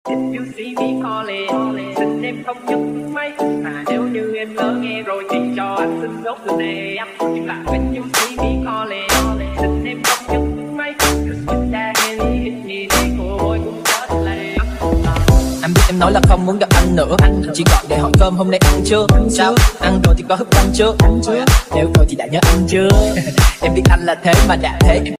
If you see me calling, xin em không nhấc máy. Mà nếu như em lỡ nghe rồi thì cho anh xin đốt từ nè. Nhưng là when you see me calling, xin em không nhấc máy. Cause you đã hit me thì cô ơi cũng chết lệ. Anh biết em nói là không muốn gặp anh nữa, chỉ gọi để hỏi cơm hôm nay ăn chưa. Sao ăn rồi thì có hấp canh chưa? Nếu rồi thì đã nhớ ăn chưa? Em biết anh là thế mà đã thế.